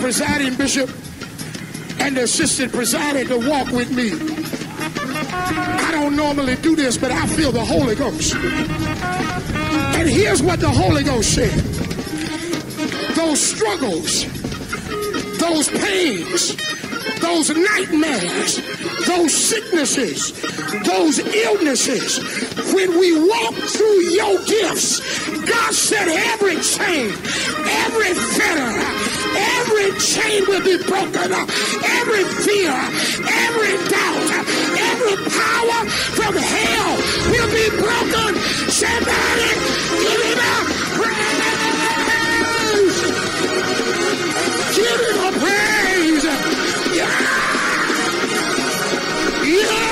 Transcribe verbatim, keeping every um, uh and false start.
presiding bishop and the assistant presiding to walk with me. I don't normally do this, but I feel the Holy Ghost. And here's what the Holy Ghost said. Those struggles, those pains, those nightmares, those sicknesses, those illnesses, when we walk through your gifts, God said every chain, every fetter, every chain will be broken. Every fear, every doubt, every power from hell will be broken. Somebody give him a praise. Give him a praise. Yeah. Yeah.